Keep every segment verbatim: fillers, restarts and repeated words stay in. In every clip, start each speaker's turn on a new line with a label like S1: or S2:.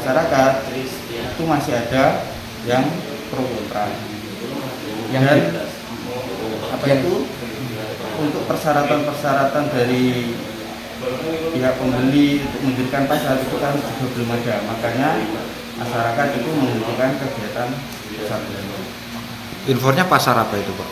S1: masyarakat itu masih ada yang pro kontra.
S2: Yang
S1: Dan
S2: di-
S1: apa itu untuk persyaratan-persyaratan dari pihak pembeli untuk mendirikan pasar itu kan juga belum ada. Makanya masyarakat itu membutuhkan kegiatan pasar belanja.
S3: Infonya pasar apa itu, Pak?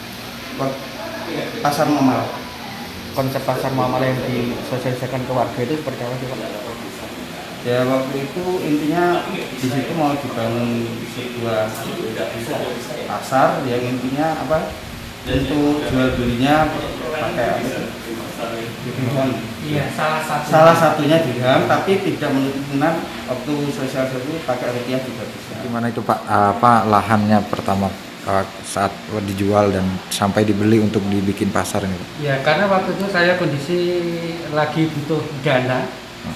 S1: Pasar normal.
S2: Konsep pasar muamalah yang disosialisasikan ke warga itu seperti apa sih, Pak?
S1: Ya waktu itu intinya di situ mau dibangun sebuah pasar yang intinya apa untuk jual belinya pakai apa itu? Dirham.
S2: Iya, salah satu.
S1: Salah satunya dirham, tapi tidak menutup kemungkinan waktu sosialisasi pakai rupiah juga bisa.
S3: Gimana itu, Pak? Apa lahannya pertama uh, saat dijual dan sampai dibeli untuk dibikin pasar ini, Pak?
S2: Ya, karena waktu itu saya kondisi lagi butuh dana.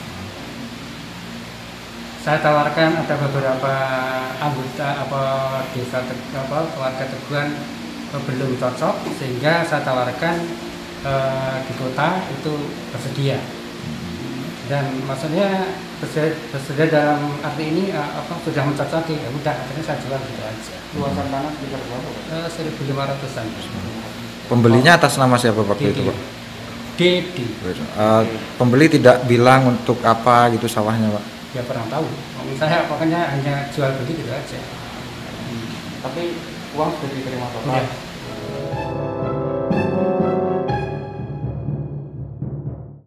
S2: Saya tawarkan ada beberapa anggota apa desa apa warga Teguhan belum cocok, sehingga saya tawarkan eh, di kota itu bersedia. Dan maksudnya bersedia, bersedia dalam arti ini eh, apa sudah mencocoki, ya udah akhirnya saya jual gitu aja.
S1: Luasan tanah sekitar berapa?
S2: Eh, seribu lima ratusan.
S3: Pembelinya atas nama siapa waktu itu, Pak?
S2: Dedi.
S3: Uh, pembeli tidak bilang untuk apa gitu sawahnya, Pak?
S2: Ya kurang tahu. Saya pokoknya hanya jual beli gitu aja.
S1: Tapi uang sudah diterima total.
S2: Udah.